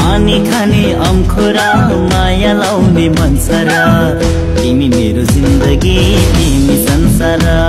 पानी खाने अम्खुरा माया लाउने मन छ र तिमी मेरो जिन्दगी तिमी संसार